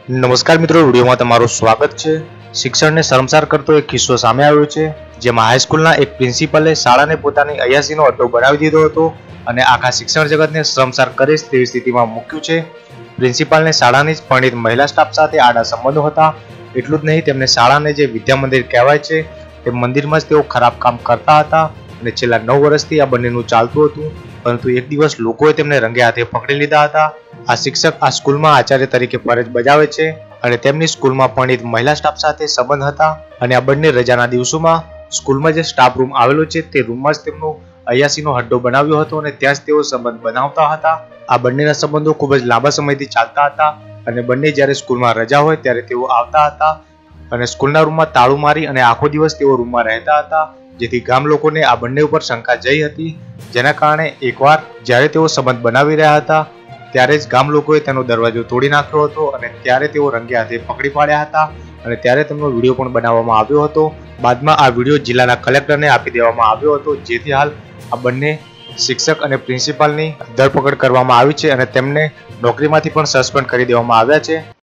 નમસ્કાર મિત્રો, વિડીયોમાં તમારું સ્વાગત છે। શિક્ષણને શર્મસાર કરતો એક કિસ્સો સામે આવ્યો છે, જેમાં હાઈસ્કૂલના એક પ્રિન્સિપલે શાળાને પોતાની અયાસીનો અડ્ડો બનાવી દીધો હતો અને આખા શિક્ષણ જગતને શર્મસાર કરે તેવી સ્થિતિમાં મૂક્યું છે। પ્રિન્સિપાલને શાળાની જ પરિણીત મહિલા સ્ટાફ સાથે આડા સંબંધો હતા। એટલું જ નહીં, તેમને શાળાને જે વિદ્યા મંદિર કહેવાય છે તે મંદિરમાં જ તેઓ ખરાબ કામ કરતા હતા અને છેલ્લા 9 વર્ષથી આ બંનેનું ચાલતું હતું। પરંતુ એક દિવસ લોકોએ તેમને રંગે હાથે પકડી લીધા હતા। આ શિક્ષક આ સ્કૂલમાં આચાર્ય તરીકે ફરજ બજાવે છે અને તેમની સ્કૂલમાં પરિણીત મહિલા સ્ટાફ સાથે સંબંધ હતા અને આ બંને રજાના દિવસોમાં સ્કૂલમાં જે સ્ટાફ રૂમ આવેલો છે તે રૂમમાં જ તેમનો અયાસીનો હડ્ડો બનાવ્યો હતો અને ત્યાં જ તેઓ સંબંધ બનાવતા હતા। આ બંનેના સંબંધો ખૂબ જ લાંબા સમયથી ચાલતા હતા અને બંને જ્યારે સ્કૂલમાં રજા હોય ત્યારે તેઓ આવતા હતા અને સ્કૂલના રૂમમાં તાળું મારી અને આખો દિવસ તેઓ રૂમમાં રહેતા હતા, જેથી ગામ લોકોને આ બંને ઉપર શંકા જઈ હતી। જેના કારણે એકવાર જ્યારે તેઓ સંબંધ બનાવી રહ્યા હતા ત્યારે જ ગામ લોકોએ તેનો દરવાજો તોડી નાખ્યો હતો અને ત્યારે તેઓ રંગે હાથે પકડી પાડ્યા હતા અને ત્યારે તેમનો વિડીયો પણ બનાવવામાં આવ્યો હતો। બાદમાં આ વિડીયો જિલ્લાના કલેક્ટરને આપી દેવામાં આવ્યો હતો, જેથી હાલ આ બંને શિક્ષક અને પ્રિન્સિપાલની ધરપકડ કરવામાં આવી છે અને તેમને નોકરીમાંથી પણ સસ્પેન્ડ કરી દેવામાં આવ્યા છે।